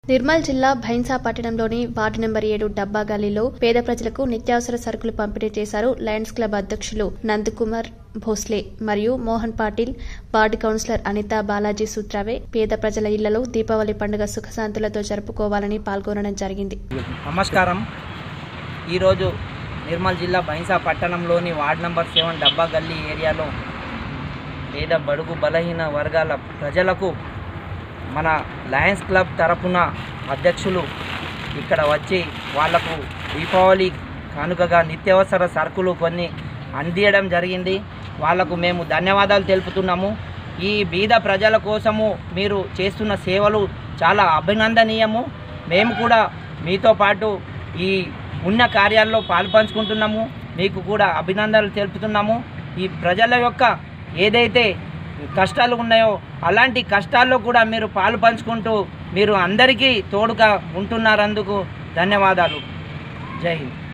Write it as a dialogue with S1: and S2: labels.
S1: నిర్మల్ జిల్లా భైన్సా పట్టణంలోని ward number 7 డబ్బా గల్లీలో పేద ప్రజలకు నిత్యావసర సరుకులు పంపిణీ చేశారు. లయన్స్ క్లబ్ అధ్యక్షులు నందకుమార్ భోస్లే మరియు మోహన్ పాటిల్, వార్డు కౌన్సిలర్ అనితా బాలాజీ సూత్రావే పేద ప్రజల ఇళ్లలో దీపావళి పండుగ సుఖశాంతులతో జరుపుకోవాలని పాల్గొనడం జరిగింది.
S2: నమస్కారం. ఈరోజు నిర్మల్ జిల్లా భైన్సా పట్టణంలోని వార్డు నెంబర్ 7 డబ్బా గల్లీ ఏరియాలో పేద బడుగు బలహీన వర్గాల ప్రజలకు మన లయన్స్ క్లబ్ తరపున అధ్యక్షులు ఇక్కడ వచ్చి వాళ్లకు దీపావళి కానుకగా నిత్యావసర సరుకులు కొన్ని అందియడం జరిగింది. వాళ్లకు మేము ధన్యవాదాలు తెలుపుతున్నాము. ఈ బీద ప్రజల కోసము మీరు చేస్తున్న సేవలు చాలా అభినందనీయము. మేము కూడా మీతో పాటు ఈ పుణ్య కార్యాల్లో పాల్పంచుకుంటున్నాము. మీకు కూడా అభినందనలు తెలుపుతున్నాము. ఈ ప్రజల యొక్క ఏదైతే కష్టాలు ఉన్నాయో అలాంటి కష్టాల్లో కూడా మీరు పాలు పంచుకుంటూ మీరు అందరికీ తోడుగా ఉంటున్నందుకు ధన్యవాదాలు. జై హింద్.